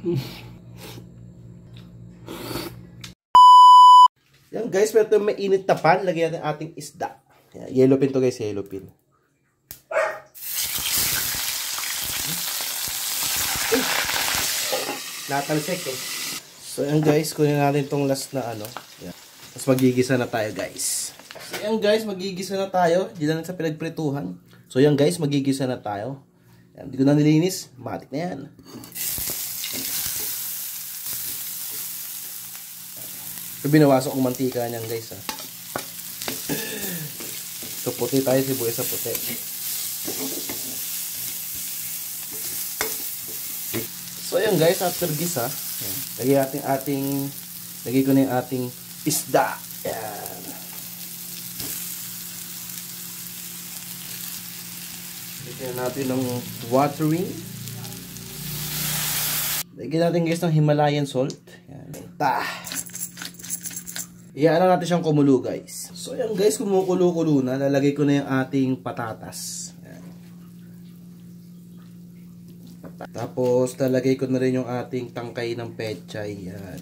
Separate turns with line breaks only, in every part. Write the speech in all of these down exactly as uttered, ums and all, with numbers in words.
Yan guys, pero ito may init na pan. Lagyan natin ating isda. Yan, yellow pin to guys, yellow pin. Eh, natalsik eh. So yan guys, kunin natin tong last na ano. Yan. Tapos magigisa na tayo guys. So yan guys, magigisa na tayo. Diyan na sa pinagprituhan. So yan guys, magigisa na tayo. Yan, hindi ko na nilinis. Matik na yan. So, binawasok ang mantika niyan guys ha. So puti tayo, sibuyas sa puti. So ayan guys, after gisa, lagay natin ating, lagay ko na yung ating isda. Ayan. Lagyan natin ng watering. Lagyan natin guys ng Himalayan salt. Ayan. Ta. Iyan natin siyang kumulo guys. So yan guys, kumukulo-kulo na. Lalagay ko na yung ating patatas. Yan. Tapos lalagay ko na rin yung ating tangkay ng pechay. Yan.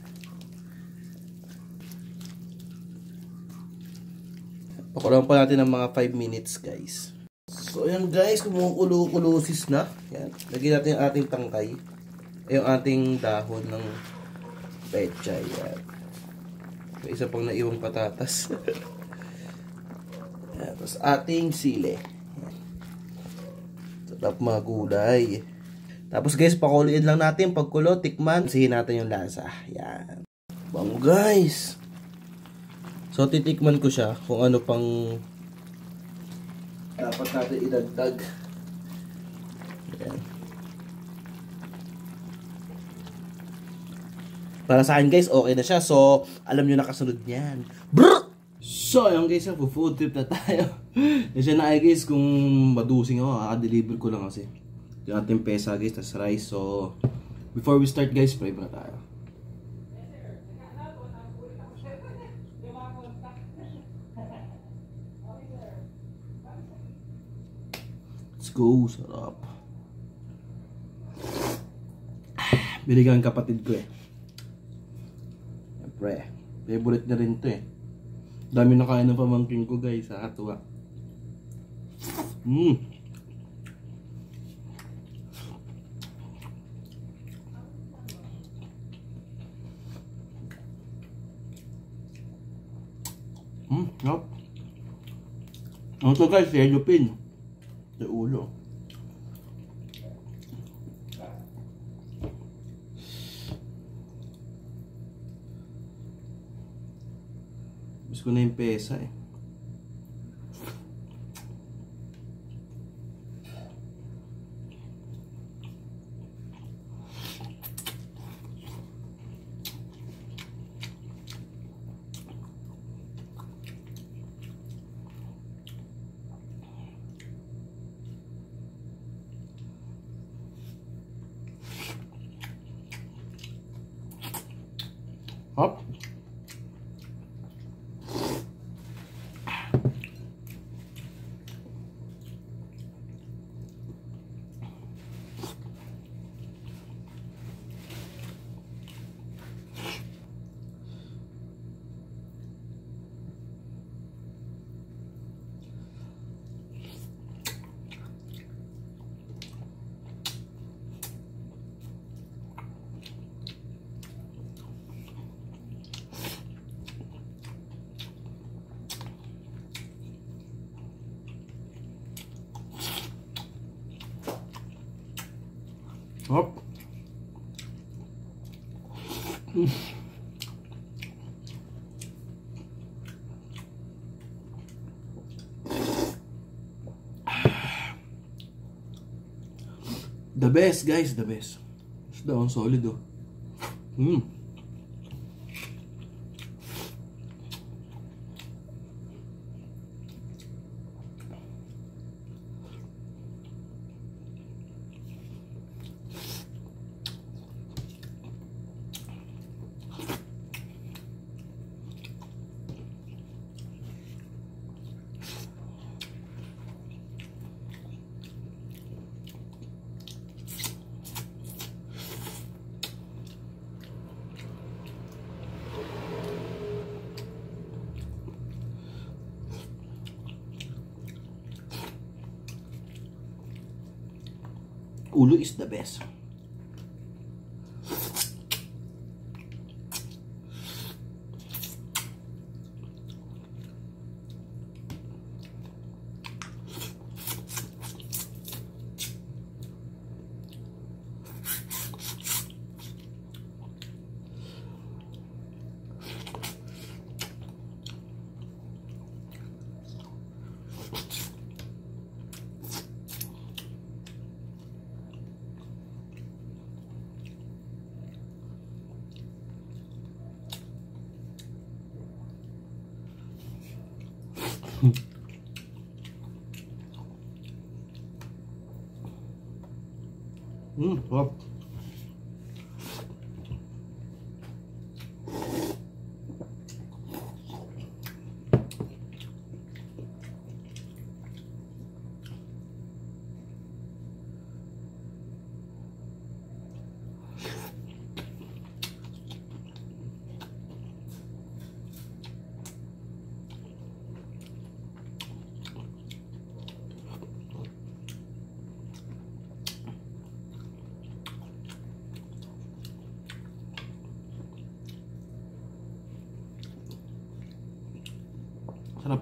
Pakulang pa natin ng mga five minutes guys. So yan guys, kumukulo-kulosis na. Yan. Lagyan natin yung ating tangkay. Yung ating dahon ng pechay. Yan. Isa pang naiwang patatas. Tapos ating sili. Sarap mga gulay. Tapos guys, pakuloyin lang natin. Pagkulo, tikman. Sihin natin yung lasa. Yan. Bango guys. So titikman ko siya kung ano pang dapat natin idagdag. Yan. Para sa akin guys, okay na siya. So, alam nyo na kasunod niyan. Brrr! So, ayun guys, food trip na tayo. Kasi na ay guys, kung madusing ako, kaka-deliver ko lang kasi. Yung ating pesa guys, tas rice. So, before we start guys, pray na tayo. Let's go, sarap. Binigyan kapatid ko eh. Pre, favorite na rin to eh. Dami na kain ng pamangkin ko guys, nakakatuwa. Mmm. Mmm, yep. Ano to guys, yellow pin. Sa ulo. Ko na yung pesa eh. Hop. Hop. Mm. The best guys, the best. Isda ang solid oh. Mm. Ulo is the best. Hmm, sarap. Sarap.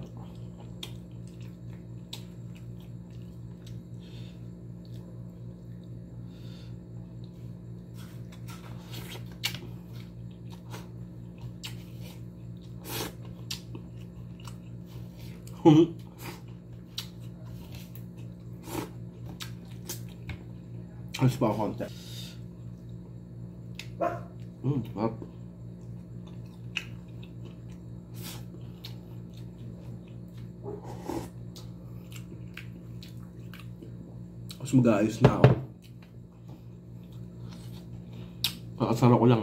Alis pa ako konti. Hmm, sarap. Mas mag-aayos na ako. Kakasara ko lang.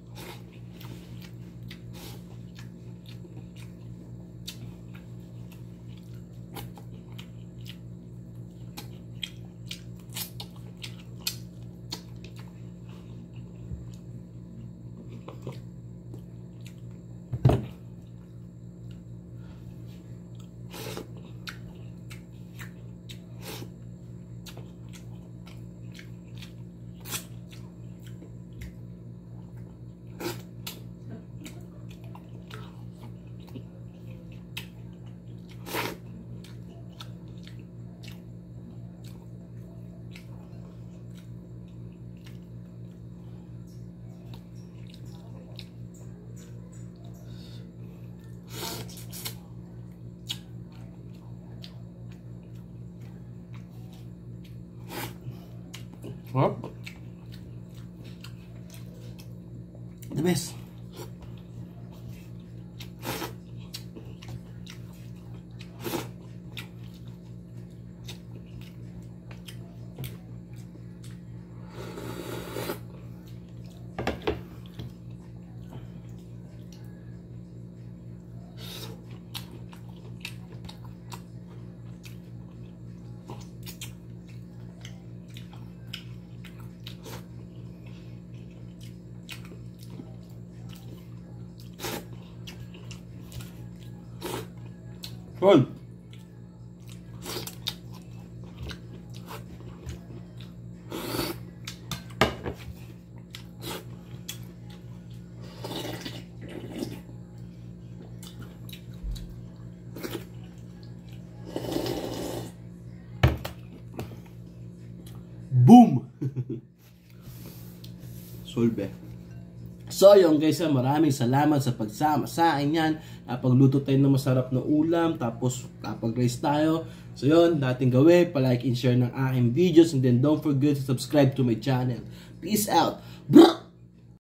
Sarap. The best. Good. Boom! Solve. So yun guys, maraming salamat sa pagsama sa akin yan. Pagluto tayo ng masarap na ulam, tapos kapag-rice tayo. So yun, dating gawin, palike and share ng aking videos, and then don't forget to subscribe to my channel. Peace out!